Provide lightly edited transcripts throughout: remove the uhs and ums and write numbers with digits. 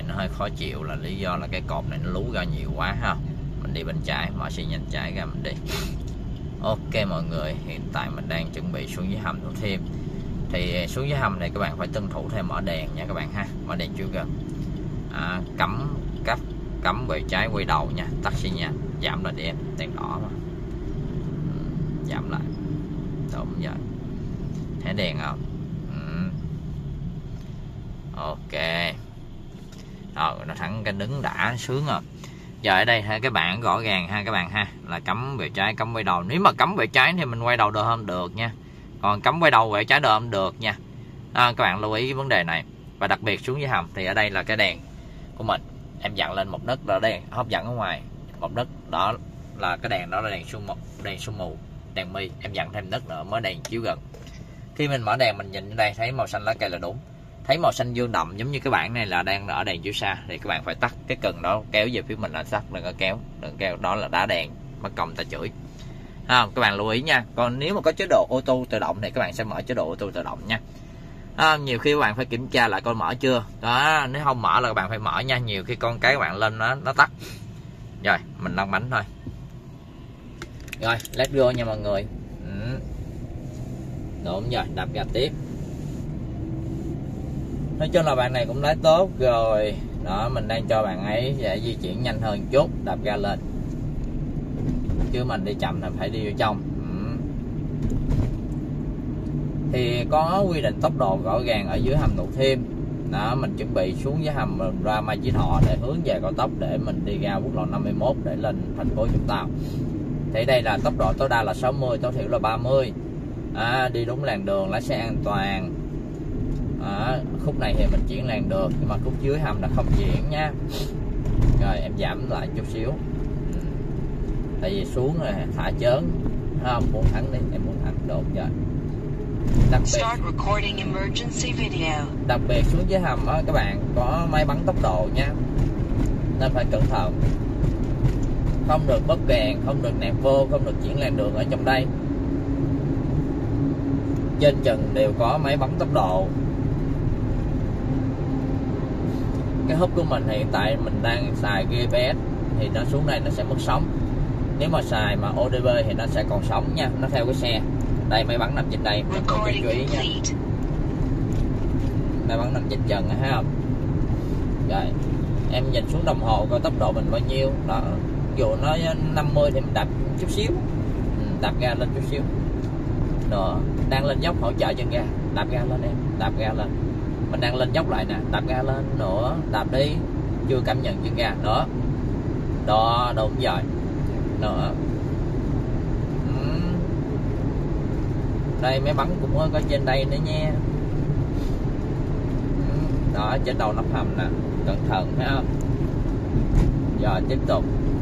nó hơi khó chịu là lý do là cái cột này nó lú ra nhiều quá ha. Mình đi bên trái, mở xi nhan trái ra mình đi. Ok mọi người, hiện tại mình đang chuẩn bị xuống dưới hầm Thủ Thiêm. Thì xuống dưới hầm này các bạn phải tuân thủ thêm mở đèn nha các bạn ha, mở đèn trước gần. Cắm về trái quay đầu nha, tắt xi nhan, giảm lại đèn đỏ mà. Giảm lại. Đúng rồi. Thấy đèn không? Ok. Rồi nó thẳng cái đứng đã sướng rồi. Giờ ở đây ha các bạn rõ ràng ha các bạn ha, là cắm về trái, cắm quay đầu. Nếu mà cắm về trái thì mình quay đầu được không được nha. Còn cắm quay đầu về trái được không được nha. Các bạn lưu ý cái vấn đề này. Và đặc biệt xuống dưới hầm thì ở đây là cái đèn của mình, em dặn lên một nấc là đèn hấp dẫn ở ngoài, một nấc đó là cái đèn đó là đèn sương mù, đèn mi, em dặn thêm nấc nữa mới đèn chiếu gần. Khi mình mở đèn mình nhìn ở đây thấy màu xanh lá cây là đúng, thấy màu xanh dương đậm giống như cái bảng này là đang ở đèn chiếu xa thì các bạn phải tắt cái cần đó, kéo về phía mình là tắt, đừng có kéo đó là đá đèn mất công ta chửi. Các bạn lưu ý nha. Còn nếu mà có chế độ ô tô tự động thì các bạn sẽ mở chế độ ô tô tự động nha. Nhiều khi các bạn phải kiểm tra lại coi mở chưa đó, nếu không mở là các bạn phải mở nha. Nhiều khi con cái các bạn lên nó tắt. Rồi mình lăn bánh thôi. Rồi let's go nha mọi người. Đúng rồi, đạp ga tiếp. Nói chung là bạn này cũng lái tốt rồi đó, mình đang cho bạn ấy để di chuyển nhanh hơn một chút, đạp ga lên chứ mình đi chậm là phải đi vô trong. Thì có quy định tốc độ rõ ràng ở dưới hầm Thủ Thiêm đó, mình chuẩn bị xuống dưới hầm ra Mai Chí Thọ để hướng về cao tốc để mình đi ra quốc lộ 51 để lên thành phố Vũng Tàu. Thì đây là tốc độ tối đa là 60, tối thiểu là 30. Đi đúng làn đường, lái xe an toàn. Khúc này thì mình chuyển làn được, nhưng mà khúc dưới hầm là không chuyển nha. Rồi em giảm lại chút xíu, tại vì xuống rồi thả chớn không, muốn thắng đi, em muốn thắng đột rồi. Đặc biệt xuống dưới hầm á các bạn có máy bắn tốc độ nha, nên phải cẩn thận, không được bóp kèn, không được nẹp vô, không được chuyển làn đường ở trong đây. Trên trần đều có máy bắn tốc độ. Cái hub của mình hiện tại mình đang xài GPS thì nó xuống đây nó sẽ mất sóng. Nếu mà xài mà ODB thì nó sẽ còn sóng nha, nó theo cái xe. Đây máy bắn nằm trên đây, mình có chú ý nha. Máy bắn nằm trên trần ha không? Rồi em nhìn xuống đồng hồ coi tốc độ mình bao nhiêu đó. Dù nó 50 thì mình đạp chút xíu, đạp ga lên chút xíu. Rồi đang lên dốc hỗ trợ chân ga, đạp ga lên em, đạp ga lên. Mình đang lên dốc lại nè, đạp ga lên nữa, đạp đi, chưa cảm nhận chân ga nữa. Đó, đúng rồi. Nữa. Đây máy bắn cũng có trên đây nữa nha. Đó, trên đầu nắp hầm nè, cẩn thận thấy không? Giờ tiếp tục.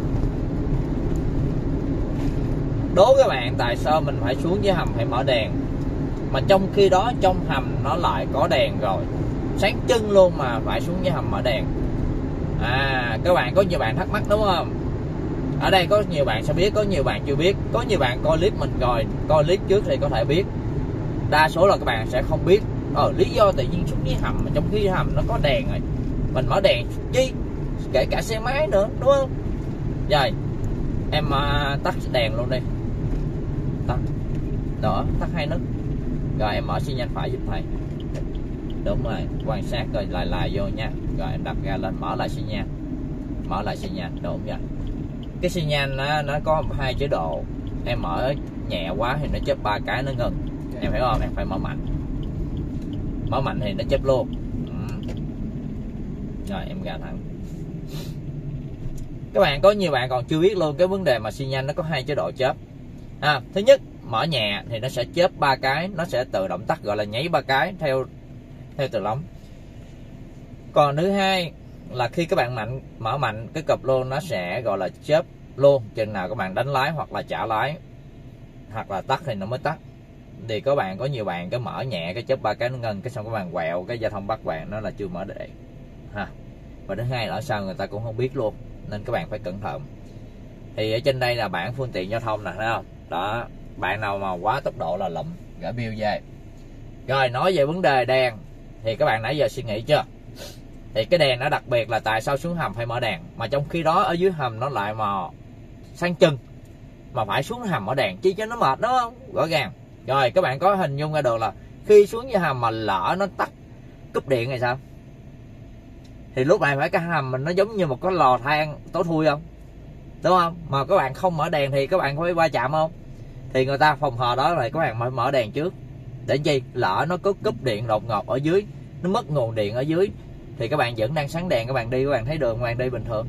Đố các bạn tại sao mình phải xuống dưới hầm phải mở đèn, mà trong khi đó trong hầm nó lại có đèn rồi, sáng trưng luôn mà phải xuống dưới hầm mở đèn. Các bạn có nhiều bạn thắc mắc đúng không? Ở đây có nhiều bạn sẽ biết, có nhiều bạn chưa biết. Có nhiều bạn coi clip mình rồi, coi clip trước thì có thể biết. Đa số là các bạn sẽ không biết lý do tự nhiên xuống dưới hầm mà trong khi hầm nó có đèn rồi mình mở đèn chi, kể cả xe máy nữa đúng không? Rồi em tắt đèn luôn đi, tắt nữa, tắt hai nấc. Rồi em mở xi nhan phải giúp thầy. Đúng rồi, quan sát rồi lại vô nha. Rồi em đạp ga lên, mở lại xi nhan, mở lại xi nhan. Đúng rồi, cái xi nhan nó có hai chế độ. Em mở nhẹ quá thì nó chớp 3 cái nó ngừng, em hiểu không? Em phải mở mạnh, mở mạnh thì nó chớp luôn. Rồi em ra thẳng. Các bạn có nhiều bạn còn chưa biết luôn cái vấn đề mà xi nhan nó có hai chế độ chớp. Thứ nhất, mở nhẹ thì nó sẽ chớp 3 cái, nó sẽ tự động tắt, gọi là nháy 3 cái theo từ lóng. Còn thứ hai là khi các bạn mở mạnh cái cụp luôn, nó sẽ gọi là chớp luôn chừng nào các bạn đánh lái hoặc là trả lái hoặc là tắt thì nó mới tắt. Thì có nhiều bạn cái mở nhẹ cái chớp 3 cái nó ngân, cái xong các bạn quẹo cái giao thông bắt bạn nó là chưa mở đèn ha. Và thứ hai là ở sau người ta cũng không biết luôn, nên các bạn phải cẩn thận. Thì ở trên đây là bảng phương tiện giao thông nè, thấy không? Đó, bạn nào mà quá tốc độ là lụm, gửi bill về. Rồi nói về vấn đề đèn thì các bạn nãy giờ suy nghĩ chưa? Thì cái đèn nó đặc biệt là tại sao xuống hầm phải mở đèn, mà trong khi đó ở dưới hầm nó lại mà sáng trưng, mà phải xuống hầm mở đèn chi cho nó mệt, đúng không? Rõ ràng. Rồi các bạn có hình dung ra được là khi xuống dưới hầm mà lỡ nó tắt cúp điện hay sao, thì lúc này phải cái hầm mình nó giống như một cái lò than tối thui không, đúng không? Mà các bạn không mở đèn thì các bạn phải va chạm không? Thì người ta phòng hờ đó là các bạn phải mở đèn trước, để chi lỡ nó có cúp điện đột ngột ở dưới, nó mất nguồn điện ở dưới, thì các bạn vẫn đang sáng đèn, các bạn đi, các bạn thấy đường, các bạn đi bình thường.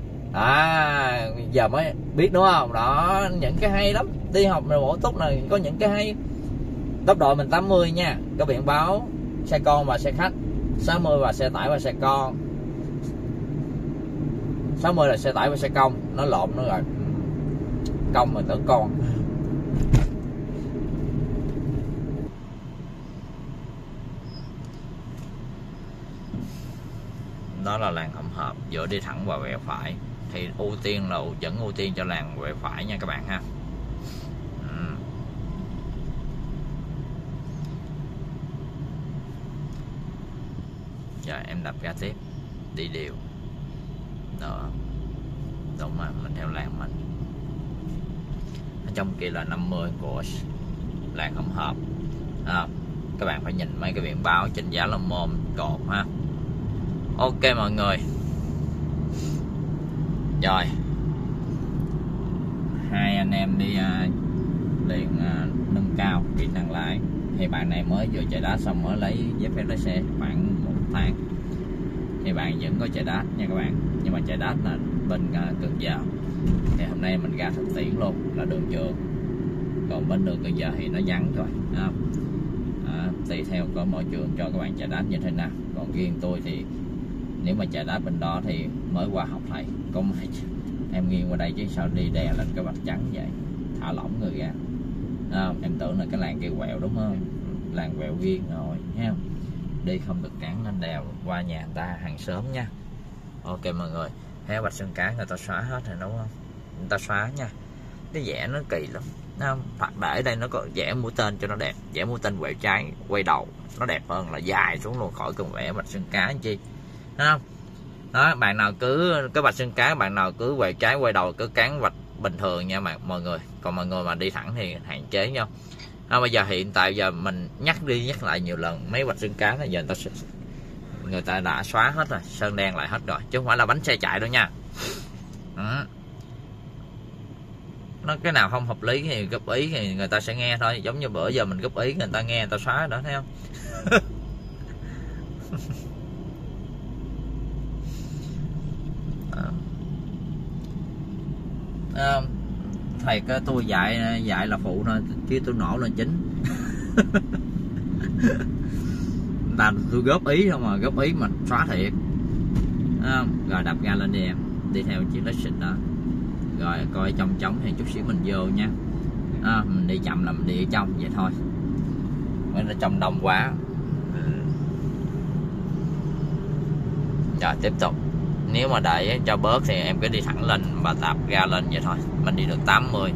Giờ mới biết đúng không? Đó, những cái hay lắm. Đi học rồi bổ túc này có những cái hay. Tốc độ mình 80 nha, có biển báo xe con và xe khách, 60 và xe tải và xe con. 60 là xe tải và xe công, nó lộn nữa rồi. Công mà tưởng con. Đó là làn hỗn hợp giữa đi thẳng và quẹo phải, thì ưu tiên là vẫn ưu tiên cho làn quẹo phải nha các bạn ha. Rồi em đập ga tiếp, đi đều đó, đúng rồi, mình theo làn mình. Ở trong kia là 50 của làn hỗn hợp. Các bạn phải nhìn mấy cái biển báo trên giá là mồm cột ha. Ok mọi người. Rồi, hai anh em đi luyện nâng cao kỹ năng lái. Thì bạn này mới vừa chạy đá xong, mới lấy giấy phép lái xe khoảng 1 tháng. Thì bạn vẫn có chạy đá nha các bạn, nhưng mà chạy đá là bên Cần Giờ. Thì hôm nay mình ra thực tiễn luôn là đường trường, còn bên đường Cần Giờ thì nó vắng rồi. Tùy theo có môi trường cho các bạn chạy đá như thế nào. Còn riêng tôi thì nếu mà chạy đá bên đó thì mới qua học thầy, có mấy em nghiêng qua đây chứ sao đi đè lên cái vạch trắng vậy, thả lỏng người ra. Em tưởng là cái làn kia quẹo đúng không? Làn quẹo riêng rồi nha. Đi không được cản lên đèo qua nhà người ta hàng xóm nha. Ok mọi người, heo Bạch Sơn Cá người ta xóa hết rồi đúng không? Người ta xóa nha. Cái vẽ nó kỳ lắm. Hoặc để đây nó có vẽ mũi tên cho nó đẹp, vẽ mũi tên quẹo trái quay đầu nó đẹp hơn là dài xuống luôn, khỏi cần vẽ Bạch Sơn Cá chi. Thấy không? Đó, bạn nào cứ cái Bạch Sơn Cá, bạn nào cứ quẹo trái quay đầu cứ cán vạch bình thường nha mọi người. Còn mọi người mà đi thẳng thì hạn chế nhau. Bây giờ hiện tại giờ mình nhắc đi nhắc lại nhiều lần, mấy Bạch Sơn Cá này giờ người ta đã xóa hết rồi, sơn đen lại hết rồi, chứ không phải là bánh xe chạy đâu nha. Nó cái nào không hợp lý thì góp ý thì người ta sẽ nghe thôi, giống như bữa giờ mình góp ý người ta nghe, người ta xóa đó, thấy không? Thầy cái tôi dạy là phụ thôi, chứ tôi nổ là chính. Là tôi góp ý không mà góp ý mà xóa thiệt. Rồi đạp ga lên đi em, đi theo chiếc lesson đó. Rồi coi trong trống thì chút xíu mình vô nha. Mình đi chậm là mình đi ở trong vậy thôi, mới là trong đông quá. Rồi tiếp tục. Nếu mà để cho bớt thì em cứ đi thẳng lên và đạp ga lên vậy thôi. Mình đi được 80.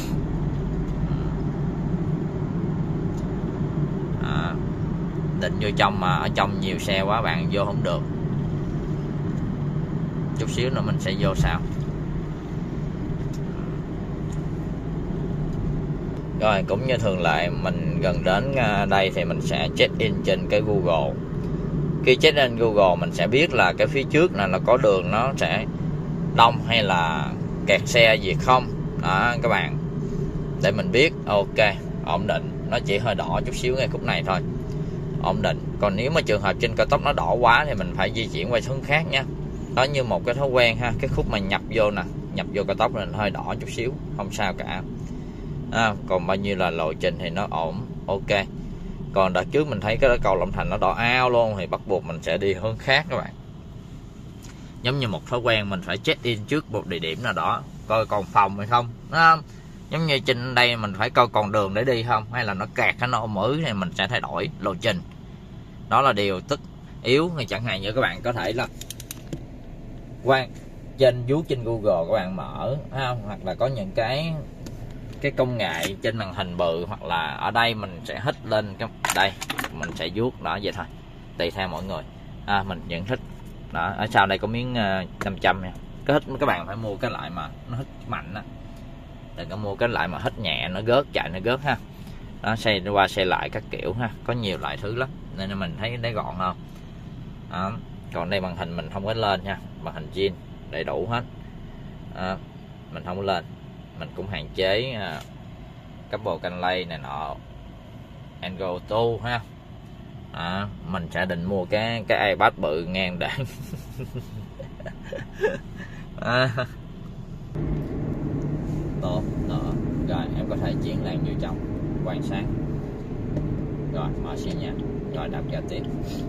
Định vô trong mà ở trong nhiều xe quá bạn vô không được. Chút xíu nữa mình sẽ vô sau. Rồi cũng như thường lệ, mình gần đến đây thì mình sẽ check in trên cái Google. Khi check in Google mình sẽ biết là cái phía trước là có đường nó sẽ đông hay là kẹt xe gì không đó các bạn, để mình biết. Ok, ổn định, nó chỉ hơi đỏ chút xíu ngay khúc này thôi, ổn định. Còn nếu mà trường hợp trên cao tốc nó đỏ quá thì mình phải di chuyển qua hướng khác nha. Đó, như một cái thói quen ha, cái khúc mà nhập vô nè, nhập vô cao tốc nên hơi đỏ chút xíu, không sao cả. Còn bao nhiêu là lộ trình thì nó ổn. Ok. Còn đợt trước mình thấy cái cầu Long Thành nó đỏ ao luôn thì bắt buộc mình sẽ đi hướng khác các bạn. Giống như một thói quen mình phải check in trước một địa điểm nào đó, coi còn phòng hay không, đúng không? Giống như trên đây mình phải coi còn đường để đi không, hay là nó kẹt hay nó ôm ứ thì mình sẽ thay đổi lộ trình. Đó là điều tất yếu. Thì chẳng hạn như các bạn có thể là trên Google các bạn mở không? Hoặc là có những cái công nghệ trên màn hình bự, hoặc là ở đây mình sẽ hít lên cái đây mình sẽ vuốt đó vậy thôi, tùy theo mọi người. Mình vẫn thích Đó, ở sau đây có miếng 500 nha. Các bạn phải mua cái loại mà nó hít mạnh á, đừng có mua cái loại mà hít nhẹ nó gớt, chạy nó gớt ha. Đó, xây qua xây lại các kiểu ha, có nhiều loại thứ lắm nên mình thấy đấy gọn hơn. Đó. Còn đây màn hình mình không có lên nha, màn hình zin đầy đủ hết. Đó. Mình không có lên, mình cũng hạn chế couple canh lay này nọ, angle tu ha. Mình sẽ định mua cái iPad bự ngang để tốt nữa. Rồi em có thể chuyển làn vô trong quan sát, rồi mở xi nhan, rồi đạp ga tiếp.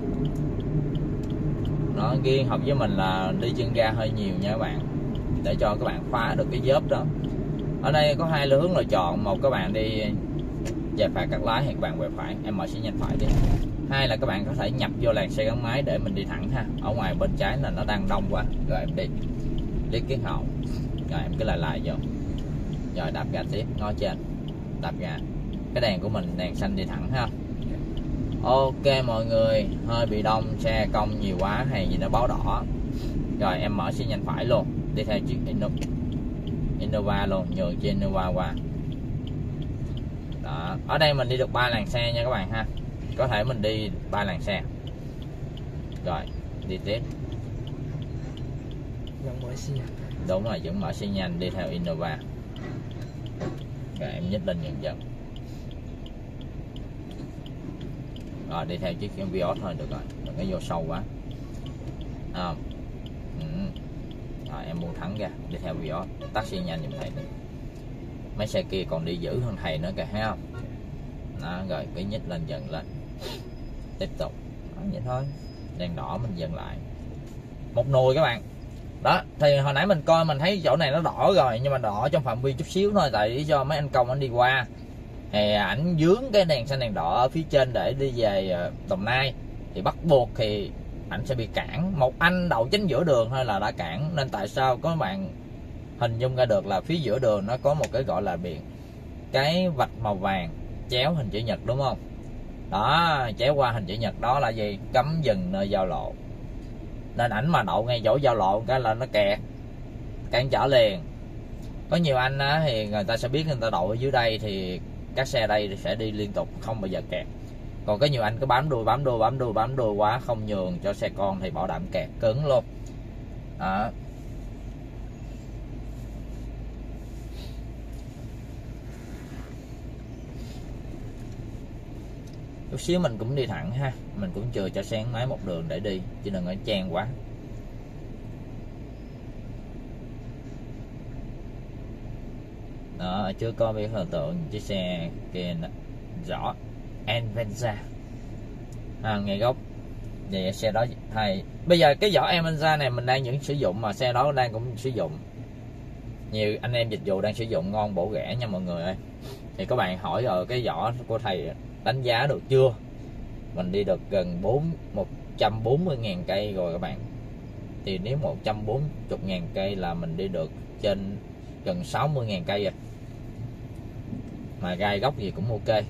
Nó ghi hợp với mình là đi chân ga hơi nhiều nha các bạn, để cho các bạn khóa được cái dớp đó. Ở đây có hai hướng lựa chọn, một các bạn đi về phạt cắt lái hay các bạn về phải, em mở xi nhan phải đi. Hai là các bạn có thể nhập vô làn xe gắn máy để mình đi thẳng ha. Ở ngoài bên trái là nó đang đông quá, rồi em đi liếc kiến hậu, rồi em cứ lại vô, rồi đạp ga tiếp, ngó trên, đạp ga. Cái đèn của mình đèn xanh đi thẳng ha. Ok mọi người, hơi bị đông, xe công nhiều quá hay gì nó báo đỏ. Rồi em mở xi nhan phải luôn, đi theo chiếc Innova luôn, nhường trên Innova qua. Đó. Ở đây mình đi được 3 làn xe nha các bạn ha. Có thể mình đi 3 làn xe. Rồi, đi tiếp. Vẫn mở xi nhan. Đúng rồi, vẫn mở xi nhan đi theo Innova. Rồi em nhích lên dần dần. Rồi đi theo chiếc Vios thôi được rồi, đừng có vô sâu quá. Rồi em buông thẳng ra, đi theo Vios, tắt xi nhan giùm thầy đi. Mấy xe kia còn đi dữ hơn thầy nữa kìa, thấy không? Đó, rồi cứ nhích lên dần lên, tiếp tục. Đó, vậy thôi. Đèn đỏ mình dừng lại. Một nùi các bạn. Đó, thì hồi nãy mình coi mình thấy chỗ này nó đỏ rồi, nhưng mà đỏ trong phạm vi chút xíu thôi, tại lý do mấy anh công anh đi qua thì ảnh dướng cái đèn xanh đèn đỏ ở phía trên để đi về Đồng Nai, thì bắt buộc thì ảnh sẽ bị cản. Một anh đậu chính giữa đường thôi là đã cản, nên tại sao có bạn hình dung ra được là phía giữa đường nó có một cái gọi là biển, cái vạch màu vàng chéo hình chữ nhật đúng không? Đó, chéo qua hình chữ nhật đó là gì? Cấm dừng nơi giao lộ. Nên ảnh mà đậu ngay chỗ giao lộ cái là nó kẹt, cản trở liền. Có nhiều anh á, thì người ta sẽ biết người ta đậu ở dưới đây thì các xe đây sẽ đi liên tục, không bao giờ kẹt. Còn có nhiều anh cứ bám đuôi quá, không nhường cho xe con thì bảo đảm kẹt cứng luôn. Đó. Chút xíu mình cũng đi thẳng ha, mình cũng chừa cho xe máy một đường để đi, chứ đừng có chen quá. Đó, ở trước có biết hiện tượng chiếc xe kia rõ Avanza ngay gốc. Vậy xe đó hay bây giờ cái vỏ Avanza này mình đang những sử dụng, mà xe đó đang cũng sử dụng, nhiều anh em dịch vụ đang sử dụng, ngon bổ ghẻ nha mọi người ơi. Thì các bạn hỏi rồi cái vỏ của thầy đánh giá được chưa? Mình đi được gần 140.000 cây rồi các bạn. Thì nếu 140.000 cây là mình đi được trên gần 60.000 cây rồi. Mà gai góc gì cũng ok.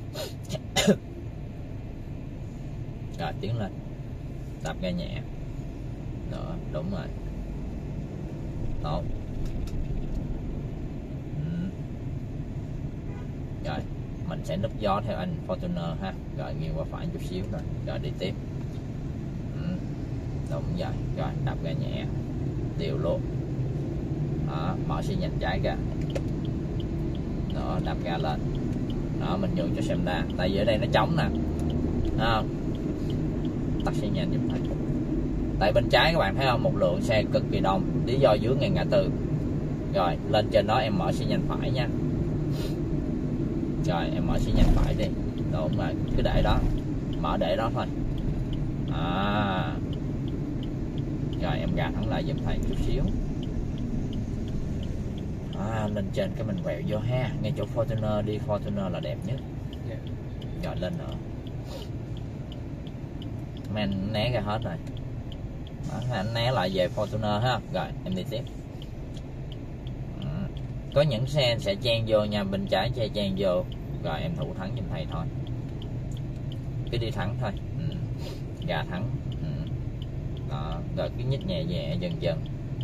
Rồi tiến lên, đạp ga nhẹ. Đó, đúng rồi. Tốt. Rồi mình sẽ núp gió theo anh Fortuner ha. Rồi nghiêng qua phải chút xíu rồi, rồi đi tiếp. Đúng rồi, rồi đạp ga nhẹ, đều luôn. Đó, mở xi nhan trái ra. Đó, đạp ga lên. Đó, mình nhường cho xem đa, tại vì ở đây nó trống nè. Đó. Tắt xi nhan giùm thầy. Tại bên trái các bạn thấy không, một lượng xe cực kỳ đông, lý do dưới ngay ngã tư. Rồi lên trên đó em mở xi nhan phải nha. Rồi em mở xi nhan phải đi. Đúng rồi, cứ để đó, mở để đó thôi. Rồi em gà thẳng lại giùm thầy chút xíu. Lên trên cái mình quẹo vô ha, ngay chỗ Fortuner đi, Fortuner là đẹp nhất. Rồi lên nữa, men né ra hết rồi. Anh né lại về Fortuner ha. Rồi em đi tiếp. Có những xe sẽ chen vô nha, bên trái xe chen vô. Rồi em thủ thắng giùm thầy thôi, cứ đi thẳng thôi. Gà thẳng. đó, rồi cứ nhích nhẹ nhẹ dần dần.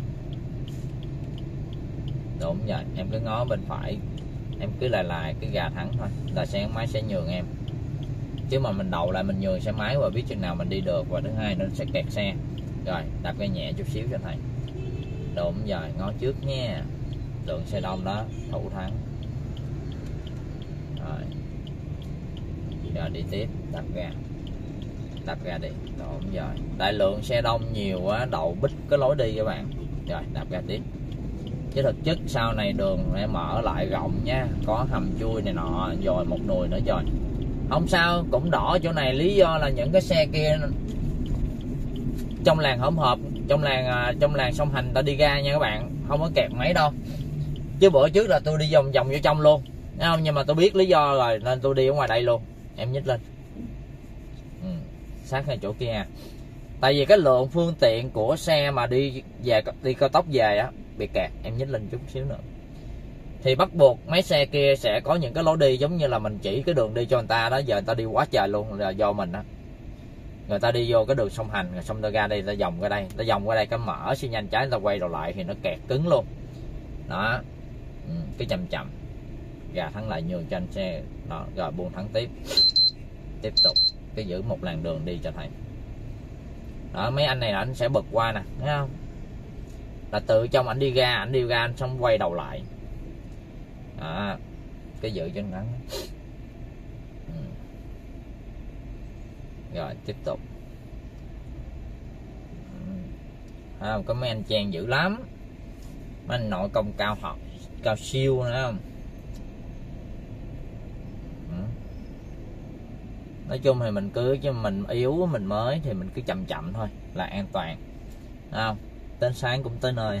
Đúng rồi, em cứ ngó bên phải, em cứ lại cứ gà thẳng thôi là xe máy sẽ nhường em. Chứ mà mình đậu lại mình nhường xe máy và biết chừng nào mình đi được, và thứ hai nó sẽ kẹt xe. Rồi đạp ga nhẹ chút xíu cho thầy. Đúng rồi, ngó trước nha, lượng xe đông đó, thủ thắng. Rồi đi tiếp, đạp ga đi. Đúng rồi, đại lượng xe đông nhiều quá đậu bít cái lối đi các bạn. Rồi đạp ga tiếp. Chứ thực chất sau này đường em mở lại rộng nha, có hầm chui này nọ, rồi một nùi nữa rồi không sao, cũng đỏ chỗ này. Lý do là những cái xe kia trong làng hỗn hợp, trong làng song hành ta đi ra nha các bạn, không có kẹt mấy đâu. Chứ bữa trước là tôi đi vòng vòng vô trong luôn, thấy không? Nhưng mà tôi biết lý do rồi nên tôi đi ở ngoài đây luôn. Em nhích lên, sát ngay chỗ kia. Tại vì cái lượng phương tiện của xe mà đi cao tốc về á bị kẹt. Em nhích lên chút xíu nữa thì bắt buộc mấy xe kia sẽ có những cái lối đi giống như là mình chỉ cái đường đi cho người ta đó. Giờ người ta đi quá trời luôn là do mình á. Người ta đi vô cái đường song hành, xong ta ra đây, ta vòng qua đây, cái mở xi nhanh trái, ta quay đầu lại thì nó kẹt cứng luôn đó. Cái chậm gà thắng lại nhường cho anh xe đó, rồi buông thắng tiếp tục cái giữ một làn đường đi cho thầy đó. Mấy anh này là anh sẽ bật qua nè, thấy không? Là tự trong ảnh đi ra anh xong quay đầu lại đó, cái giữ cho ngắn. Rồi tiếp tục. Có mấy anh chen dữ lắm, mấy anh nội công cao siêu nữa không? Nói chung thì mình cứ, chứ mình yếu mình mới thì mình cứ chậm thôi là an toàn, không? Đến sáng cũng tới nơi.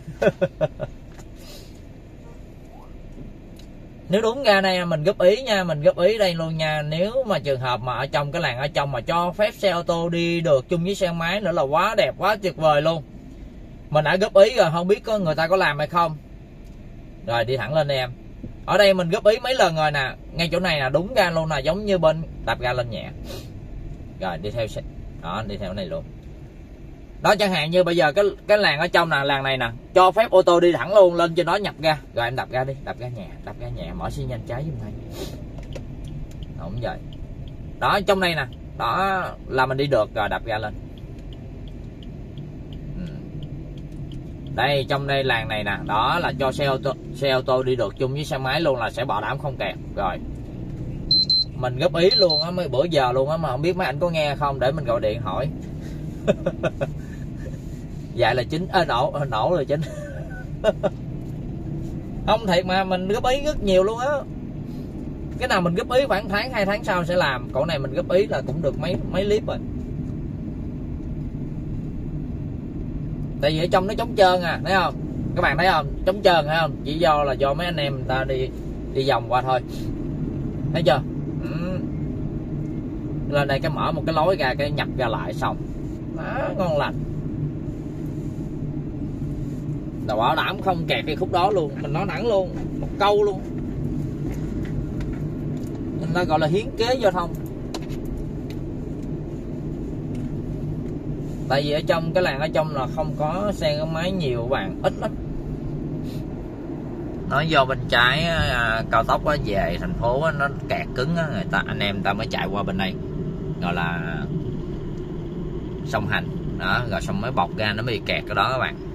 Nếu đúng ra đây mình góp ý nha, mình góp ý đây luôn nha. Nếu mà trường hợp mà ở trong cái làng ở trong mà cho phép xe ô tô đi được chung với xe máy nữa là quá đẹp, quá tuyệt vời luôn. Mình đã góp ý rồi, không biết có người ta có làm hay không. Rồi đi thẳng lên đi em. Ở đây mình góp ý mấy lần rồi nè, ngay chỗ này là đúng ra luôn nè, giống như bên đạp ga lên nhẹ. Rồi đi theo đó, đi theo này luôn. Đó, chẳng hạn như bây giờ cái làng ở trong nè, làng này nè, cho phép ô tô đi thẳng luôn lên trên đó nhập ga. Rồi em đạp ga đi, đạp ga nhẹ, mở xi nhanh trái giùm thầy. Đúng vậy. Đó, trong đây nè, đó là mình đi được rồi, đạp ga lên. Đây, trong đây làng này nè, đó là cho xe ô tô đi được chung với xe máy luôn, là sẽ bảo đảm không kẹt. Rồi mình góp ý luôn á, mấy bữa giờ luôn á, mà không biết mấy anh có nghe không, để mình gọi điện hỏi. Vậy là chính nổ rồi chính. Không thiệt mà mình góp ý rất nhiều luôn á. Cái nào mình góp ý khoảng tháng 2 tháng sau sẽ làm. Cậu này mình góp ý là cũng được mấy clip rồi. Tại vì ở trong nó trống trơn à, thấy không? Các bạn thấy không? Trống trơn thấy không? Chỉ do mấy anh em người ta đi vòng qua thôi. Thấy chưa? Lên đây cái mở một cái lối ra, cái nhập ra lại xong. Đó, ngon lành. Đồ bảo đảm không kẹt cái khúc đó luôn. Mình nói thẳng luôn, một câu luôn. Người ta gọi là hiến kế giao thông. Tại vì ở trong cái làng ở trong là không có xe gắn máy nhiều các bạn, ít lắm. Nói do bên trái cao tốc về thành phố nó kẹt cứng, anh em ta mới chạy qua bên đây, gọi là song hành đó, rồi xong mới bọc ra nó mới kẹt cái đó các bạn.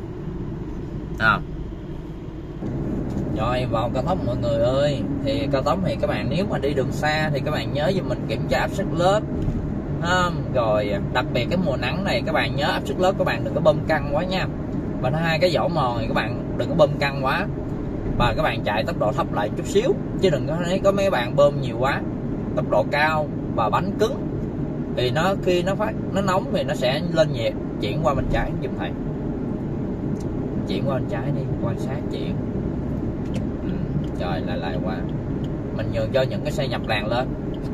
Rồi vào cao tốc mọi người ơi, thì cao tốc thì các bạn nếu mà đi đường xa thì các bạn nhớ giùm mình kiểm tra áp suất lớp. Rồi đặc biệt cái mùa nắng này các bạn nhớ áp suất lớp các bạn đừng có bơm căng quá nha. Và thứ hai, cái vỏ mòn thì các bạn đừng có bơm căng quá, và các bạn chạy tốc độ thấp lại chút xíu, chứ đừng có thấy có mấy bạn bơm nhiều quá, tốc độ cao và bánh cứng thì khi nó nóng thì nó sẽ lên nhiệt. Chuyển qua bên trái giùm thầy, chuyển qua bên trái đi, quan sát chuyển. Rồi lại qua, mình nhường cho những cái xe nhập làng lên.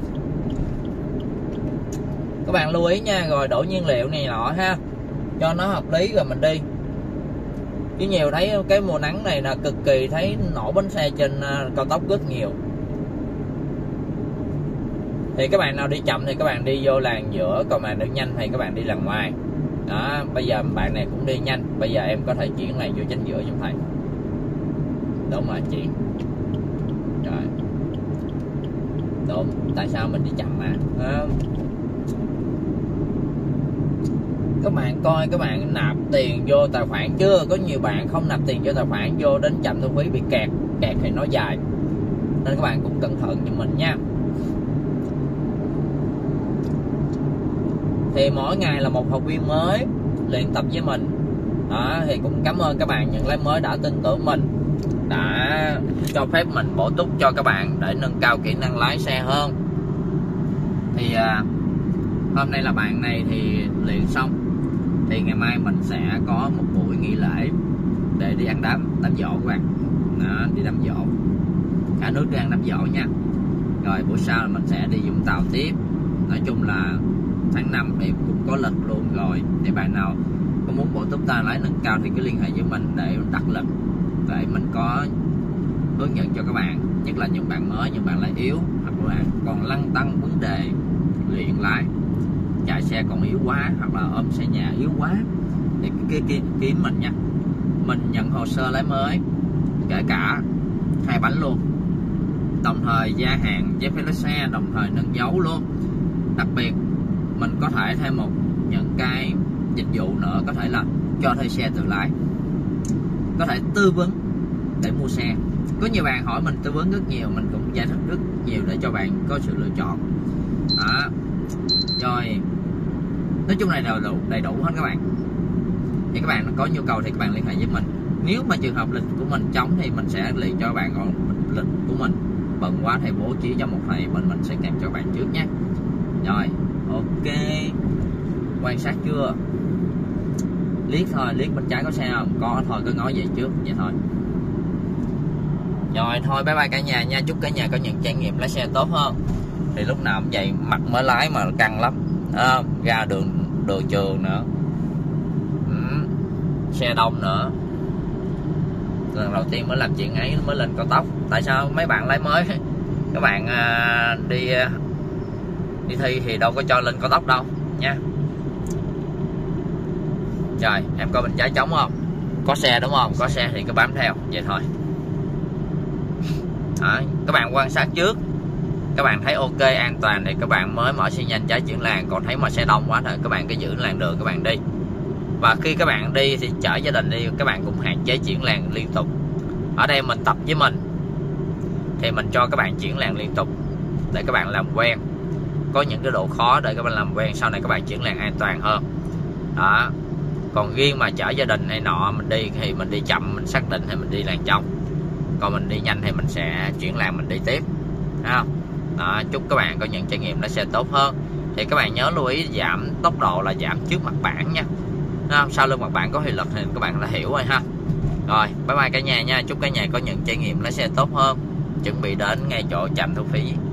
Các bạn lưu ý nha, rồi đổ nhiên liệu này nọ ha, cho nó hợp lý rồi mình đi. Chứ nhiều thấy cái mùa nắng này là cực kỳ thấy nổ bánh xe trên cao tốc rất nhiều. Thì các bạn nào đi chậm thì các bạn đi vô làn giữa, còn bạn đi nhanh thì các bạn đi làn ngoài. Đó, bây giờ bạn này cũng đi nhanh, bây giờ em có thể chuyển làn vô chính giữa giùm thầy. Đúng rồi, chuyển. Rồi. Đúng, tại sao mình đi chậm mà. Các bạn coi các bạn nạp tiền vô tài khoản chưa? Có nhiều bạn không nạp tiền vô tài khoản, vô đến trạm thu phí bị kẹt thì nó dài. Nên các bạn cũng cẩn thận cho mình nha. Thì mỗi ngày là một học viên mới luyện tập với mình. Đó, thì cũng cảm ơn các bạn những lái mới đã tin tưởng mình, đã cho phép mình bổ túc cho các bạn để nâng cao kỹ năng lái xe hơn. Thì hôm nay là bạn này thì luyện xong, thì ngày mai mình sẽ có một buổi nghỉ lễ để đi ăn đám giỗ các bạn. Đó, đi đám giỗ, cả nước đi ăn đám giỗ nha. Rồi buổi sau mình sẽ đi Vũng Tàu tiếp. Nói chung là tháng 5 thì cũng có lịch luôn rồi. Thì bạn nào có muốn bổ túc tay lái nâng cao thì cứ liên hệ với mình để đặt lịch, để mình có hướng dẫn cho các bạn, nhất là những bạn mới, những bạn lái yếu, hoặc là còn lăn tăn vấn đề luyện lái, chạy xe còn yếu quá, hoặc là ôm xe nhà yếu quá, thì kiếm mình nha. Mình nhận hồ sơ lái mới, kể cả 2 bánh luôn, đồng thời gia hạn giấy phép lái xe, đồng thời nâng dấu luôn. Đặc biệt mình có thể thêm những cái dịch vụ nữa, có thể là cho thuê xe tự lái, có thể tư vấn để mua xe. Có nhiều bạn hỏi mình tư vấn rất nhiều, mình cũng giải thích rất nhiều để cho bạn có sự lựa chọn. Đó. Rồi, nói chung này đầy đủ hết các bạn. Thì các bạn có nhu cầu thì các bạn liên hệ với mình. Nếu mà trường hợp lịch của mình trống thì mình sẽ liền cho bạn, còn lịch của mình bận quá thì bố trí cho một thầy mình sẽ kèm cho bạn trước nhé. Rồi, ok. Quan sát chưa? Liếc thôi, liếc bên trái có xe không? Có thôi, cứ ngó về trước vậy thôi. Rồi thôi, bye bye cả nhà nha. Chúc cả nhà có những trải nghiệm lái xe tốt hơn. Thì lúc nào cũng vậy, mặt mới lái mà căng lắm. Ra đường trường nữa, xe đông nữa. Lần đầu tiên mới làm chuyện ấy, mới lên cao tốc. Tại sao mấy bạn lái mới các bạn đi thi thì đâu có cho lên cao tốc đâu nha. Rồi, em coi bên trái trống không? Có xe đúng không? Có xe thì cứ bám theo vậy thôi. Đó, các bạn quan sát trước, các bạn thấy ok an toàn thì các bạn mới mở xi nhanh trái chuyển làn. Còn thấy mà xe đông quá thì các bạn cứ giữ làn đường các bạn đi. Và khi các bạn đi thì chở gia đình đi, các bạn cũng hạn chế chuyển làn liên tục. Ở đây mình tập với mình thì mình cho các bạn chuyển làn liên tục để các bạn làm quen. Có những cái độ khó để các bạn làm quen, sau này các bạn chuyển làn an toàn hơn. Đó. Còn riêng mà chở gia đình hay nọ mình đi thì mình đi chậm, mình xác định thì mình đi làn trong. Còn mình đi nhanh thì mình sẽ chuyển làn mình đi tiếp. Thấy không? Đó, chúc các bạn có những trải nghiệm lái xe tốt hơn. Thì các bạn nhớ lưu ý giảm tốc độ là giảm trước mặt bảng nha. Sau lưng mặt bảng có hiệu lực thì các bạn đã hiểu rồi ha. Rồi, bye bye cả nhà nha. Chúc cả nhà có những trải nghiệm lái xe tốt hơn. Chuẩn bị đến ngay chỗ trạm thu phí